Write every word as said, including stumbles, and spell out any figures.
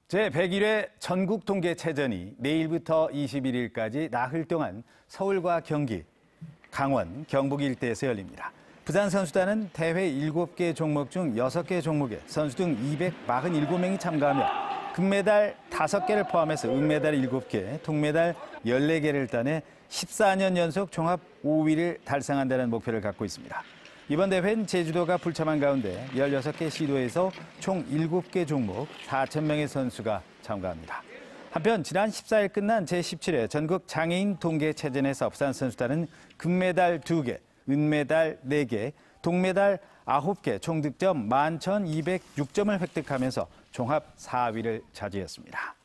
제백일 회 전국 동계체전이 내일부터 이십일 일까지 나흘 동안 서울과 경기, 강원, 경북 일대에서 열립니다. 부산 선수단은 대회 일곱 개 종목 중 여섯 개 종목에 선수 등 이백사십칠 명이 참가하며 금메달 다섯 개를 포함해서 은메달 일곱 개, 동메달 열네 개를 따내 십사 년 연속 종합 오 위를 달성한다는 목표를 갖고 있습니다. 이번 대회는 제주도가 불참한 가운데 열여섯 개 시도에서 총 일곱 개 종목 사천 명의 선수가 참가합니다. 한편 지난 십사 일 끝난 제십칠 회 전국 장애인 동계체전에서 부산 선수단은 금메달 두 개, 은메달 네 개, 동메달 아홉 개, 총 득점 만 천이백육 점을 획득하면서 종합 사 위를 차지했습니다.